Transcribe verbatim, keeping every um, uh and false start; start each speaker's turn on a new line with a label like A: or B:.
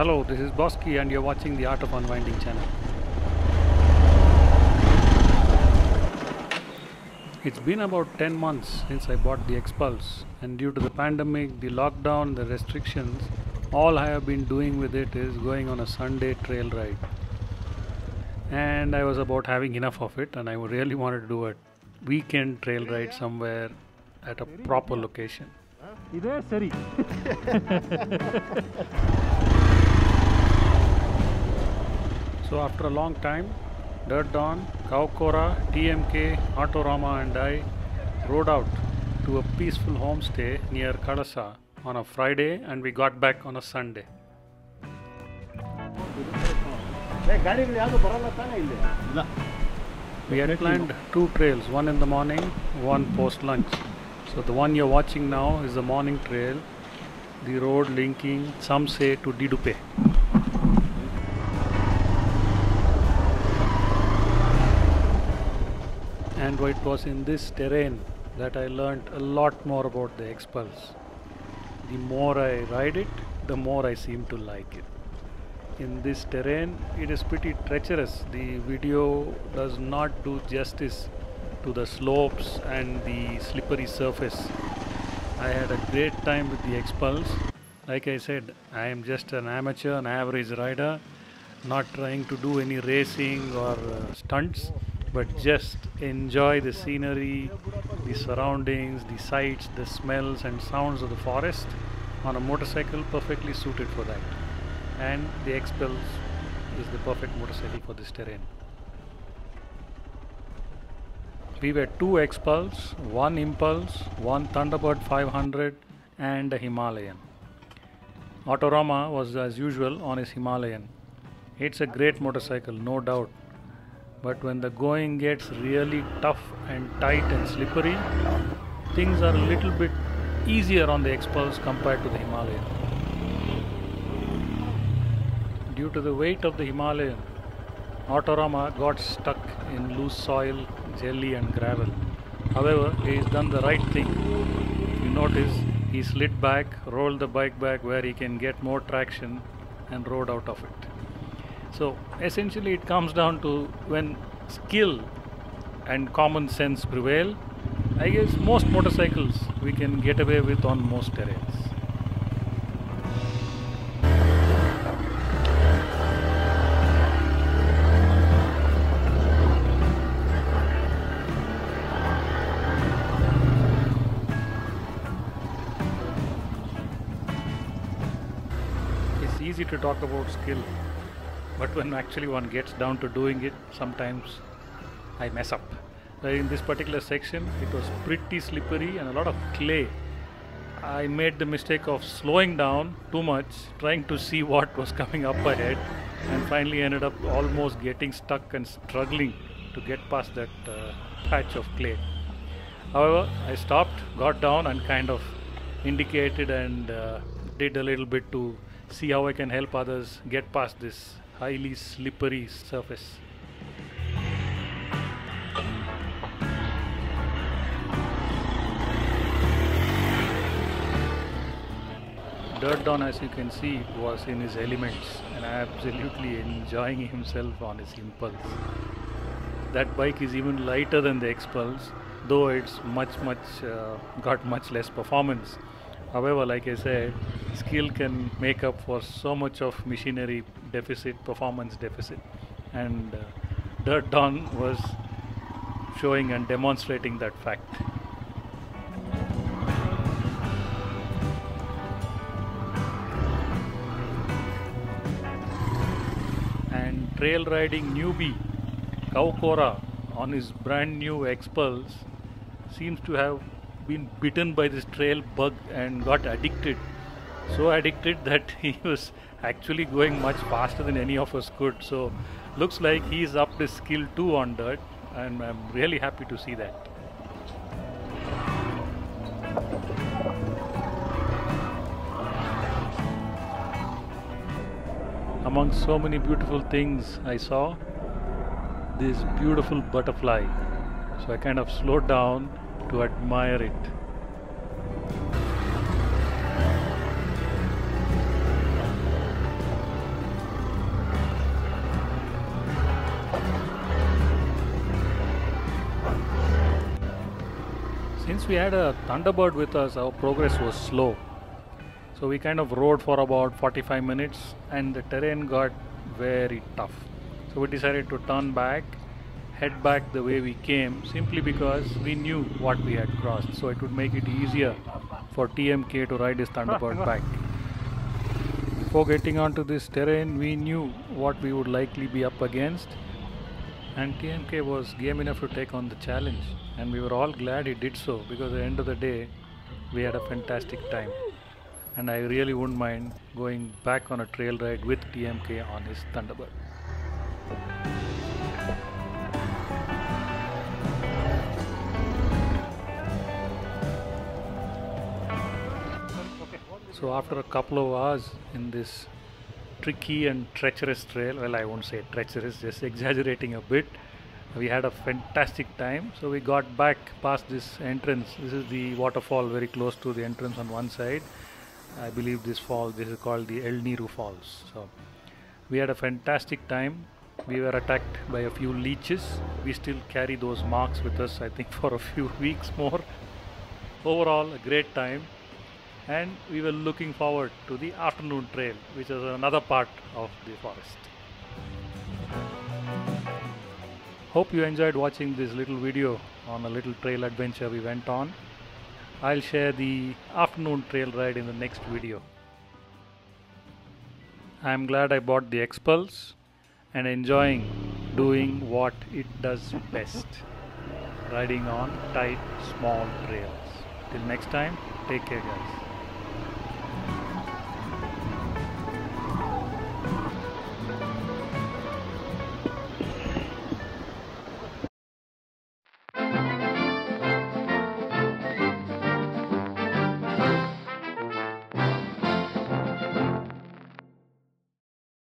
A: Hello, this is Bosky and you're watching the Art of Unwinding channel. It's been about ten months since I bought the Xpulse, and due to the pandemic, the lockdown, the restrictions, all I have been doing with it is going on a Sunday trail ride. And I was about having enough of it, and I really wanted to do a weekend trail ride somewhere at a proper location. So after a long time, Dirt Dawn, Kaukora, T M K, Autorama and I rode out to a peaceful homestay near Kadasa on a Friday, and we got back on a Sunday. We had planned two trails, one in the morning, one post lunch. So the one you're watching now is the morning trail, the road linking, some say, to Didupe. And it was in this terrain that I learned a lot more about the Xpulse. The more I ride it, the more I seem to like it. In this terrain, it is pretty treacherous. The video does not do justice to the slopes and the slippery surface. I had a great time with the Xpulse. Like I said, I am just an amateur, an average rider, not trying to do any racing or uh, stunts, but just enjoy the scenery, the surroundings, the sights, the smells and sounds of the forest on a motorcycle perfectly suited for that. And the Xpulse is the perfect motorcycle for this terrain. We were two Xpulse, one Impulse, one Thunderbird five hundred and a Himalayan. Autorama was as usual on his Himalayan. It's a great motorcycle, no doubt. But when the going gets really tough and tight and slippery, things are a little bit easier on the Xpulse compared to the Himalayan. Due to the weight of the Himalayan, Autorama got stuck in loose soil, jelly and gravel. However, he has done the right thing. You notice he slid back, rolled the bike back where he can get more traction and rode out of it. So essentially it comes down to when skill and common sense prevail, I guess most motorcycles we can get away with on most terrains. It's easy to talk about skill, but when actually one gets down to doing it, sometimes I mess up. Uh, in this particular section, it was pretty slippery and a lot of clay. I made the mistake of slowing down too much, trying to see what was coming up ahead, and finally ended up almost getting stuck and struggling to get past that uh, patch of clay. However, I stopped, got down and kind of indicated and uh, did a little bit to see how I can help others get past this highly slippery surface. Dirt Dawn, as you can see, was in his elements and absolutely enjoying himself on his Impulse. That bike is even lighter than the Xpulse, though it's much much uh, got much less performance. However, like I said, skill can make up for so much of machinery deficit, performance deficit, and uh, Dirt Dawn was showing and demonstrating that fact. And trail riding newbie Kaukora on his brand new Xpulse seems to have been bitten by this trail bug and got addicted. So addicted that he was actually going much faster than any of us could. So looks like he's upped his skill too on dirt, and I'm really happy to see that. Among so many beautiful things I saw, this beautiful butterfly. So I kind of slowed down to admire it. Since we had a Thunderbird with us, our progress was slow. So we kind of rode for about forty-five minutes and the terrain got very tough. So we decided to turn back, head back the way we came, simply because we knew what we had crossed. So it would make it easier for T M K to ride his Thunderbird back. Before getting onto this terrain, we knew what we would likely be up against, and T M K was game enough to take on the challenge, and we were all glad he did so, because at the end of the day we had a fantastic time, and I really wouldn't mind going back on a trail ride with T M K on his Thunderbird. So after a couple of hours in this tricky and treacherous trail, well, I won't say treacherous, just exaggerating a bit, we had a fantastic time. So we got back past this entrance. This is the waterfall very close to the entrance on one side. I believe this fall, this is called the El Niru Falls. So we had a fantastic time. We were attacked by a few leeches. We still carry those marks with us, I think, for a few weeks more. Overall, a great time. And we were looking forward to the afternoon trail, which is another part of the forest. Hope you enjoyed watching this little video on a little trail adventure we went on. I'll share the afternoon trail ride in the next video. I'm glad I bought the Xpulse and enjoying doing what it does best, riding on tight, small trails. Till next time, take care guys.